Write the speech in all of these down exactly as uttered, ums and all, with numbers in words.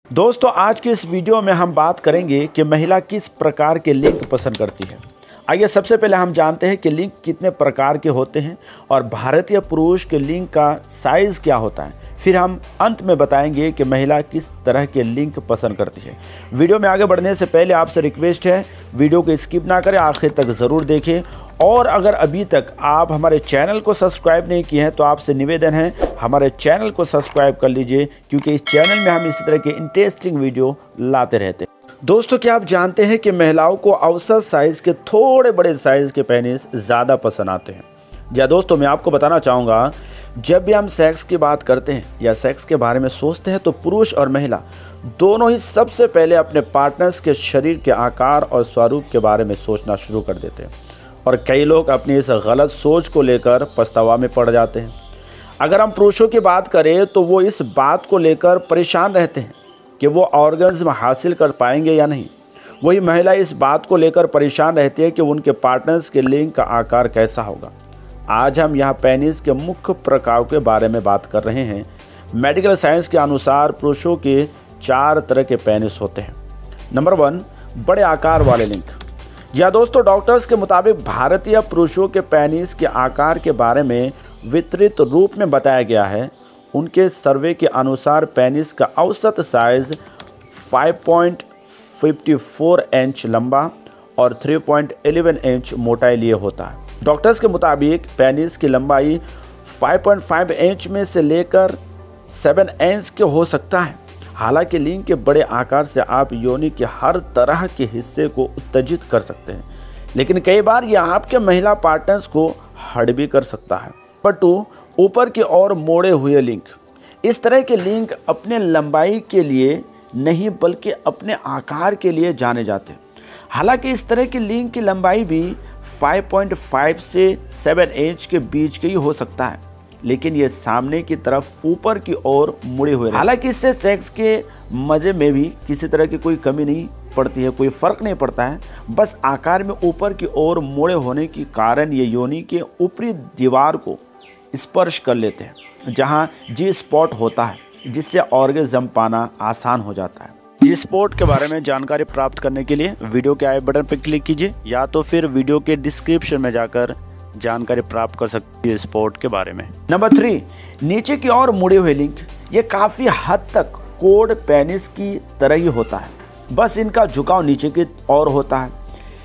दोस्तों आज के इस वीडियो में हम बात करेंगे कि महिला किस प्रकार के लिंक पसंद करती है। आइए सबसे पहले हम जानते हैं कि लिंक कितने प्रकार के होते हैं और भारतीय पुरुष के लिंक का साइज़ क्या होता है। फिर हम अंत में बताएंगे कि महिला किस तरह के लिंक पसंद करती है। वीडियो में आगे बढ़ने से पहले आपसे रिक्वेस्ट है, वीडियो को स्किप ना करें, आखिर तक ज़रूर देखें। और अगर अभी तक आप हमारे चैनल को सब्सक्राइब नहीं किए हैं तो आपसे निवेदन है हमारे चैनल को सब्सक्राइब कर लीजिए, क्योंकि इस चैनल में हम इसी तरह के इंटरेस्टिंग वीडियो लाते रहते हैं। दोस्तों क्या आप जानते हैं कि महिलाओं को औसत साइज़ के थोड़े बड़े साइज़ के पेनिस ज़्यादा पसंद आते हैं। या दोस्तों मैं आपको बताना चाहूँगा, जब भी हम सेक्स की बात करते हैं या सेक्स के बारे में सोचते हैं तो पुरुष और महिला दोनों ही सबसे पहले अपने पार्टनर्स के शरीर के आकार और स्वरूप के बारे में सोचना शुरू कर देते हैं। और कई लोग अपनी इस गलत सोच को लेकर पछतावा में पड़ जाते हैं। अगर हम पुरुषों की बात करें तो वो इस बात को लेकर परेशान रहते हैं कि वो ऑर्गन्स हासिल कर पाएंगे या नहीं। वही महिला इस बात को लेकर परेशान रहती है कि उनके पार्टनर्स के लिंग का आकार कैसा होगा। आज हम यहाँ पेनिस के मुख्य प्रकारों के बारे में बात कर रहे हैं। मेडिकल साइंस के अनुसार पुरुषों के चार तरह के पेनिस होते हैं। नंबर वन, बड़े आकार वाले लिंक। या दोस्तों डॉक्टर्स के मुताबिक भारतीय पुरुषों के पेनिस के आकार के बारे में विस्तृत रूप में बताया गया है। उनके सर्वे के अनुसार पेनिस का औसत साइज पाँच पॉइंट पाँच चार इंच लंबा और तीन पॉइंट एक एक इंच मोटाई लिए होता है। डॉक्टर्स के मुताबिक पेनिस की लंबाई पाँच पॉइंट पाँच इंच में से लेकर सात इंच के हो सकता है। हालांकि लिंग के बड़े आकार से आप योनि के हर तरह के हिस्से को उत्तेजित कर सकते हैं, लेकिन कई बार यह आपके महिला पार्टनर्स को हर्ट भी कर सकता है। नंबर टू, ऊपर की ओर मोड़े हुए लिंक। इस तरह के लिंक अपने लंबाई के लिए नहीं बल्कि अपने आकार के लिए जाने जाते हैं। हालांकि इस तरह के लिंक की लंबाई भी पाँच पॉइंट पाँच से सात इंच के बीच के ही हो सकता है, लेकिन ये सामने की तरफ ऊपर की ओर मुड़े हुए। हालांकि इससे सेक्स के मज़े में भी किसी तरह की कोई कमी नहीं पड़ती है, कोई फ़र्क नहीं पड़ता है। बस आकार में ऊपर की ओर मुड़े होने के कारण ये योनि के ऊपरी दीवार को स्पर्श कर लेते हैं, जहां जी स्पॉट होता है, जिससे ऑर्गेज़म पाना आसान हो जाता है। जी स्पॉट के बारे में जानकारी प्राप्त करने के लिए वीडियो के आई बटन पर क्लिक कीजिए, या तो फिर वीडियो के डिस्क्रिप्शन में जाकर जानकारी प्राप्त कर सकती है स्पोर्ट के बारे में। नंबर थ्री, नीचे की ओर मुड़े हुए लिंक। ये काफ़ी हद तक कोड पेनिस की तरह ही होता है, बस इनका झुकाव नीचे की ओर होता है।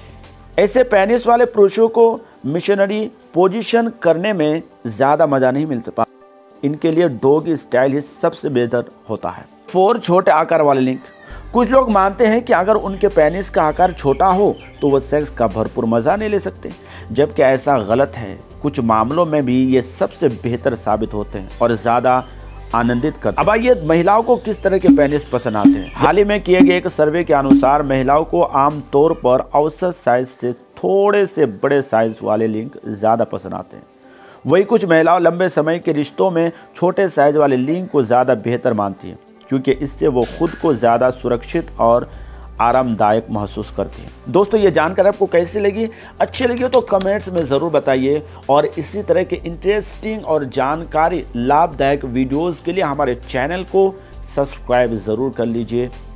ऐसे पेनिस वाले पुरुषों को मिशनरी पोजीशन करने में ज़्यादा मज़ा नहीं मिलता। इनके लिए डॉगी स्टाइल ही सबसे बेहतर होता है। फोर, छोटे आकार वाले लिंक। कुछ लोग मानते हैं कि अगर उनके पेनिस का आकार छोटा हो तो वो सेक्स का भरपूर मज़ा नहीं ले सकते, जबकि ऐसा गलत है। कुछ मामलों में भी ये सबसे बेहतर साबित होते हैं और ज़्यादा आनंदित करते हैं। अब आइए महिलाओं को किस तरह के पेनिस पसंद आते हैं। हाल ही में किए गए एक सर्वे के अनुसार महिलाओं को आमतौर पर औसत साइज से थोड़े से बड़े साइज वाले लिंक ज़्यादा पसंद आते हैं। वही कुछ महिलाओं लंबे समय के रिश्तों में छोटे साइज वाले लिंक को ज़्यादा बेहतर मानती हैं, क्योंकि इससे वो खुद को ज़्यादा सुरक्षित और आरामदायक महसूस करती है। दोस्तों ये जानकर आपको कैसी लगी? अच्छी लगी हो तो कमेंट्स में ज़रूर बताइए, और इसी तरह के इंटरेस्टिंग और जानकारी लाभदायक वीडियोस के लिए हमारे चैनल को सब्सक्राइब ज़रूर कर लीजिए।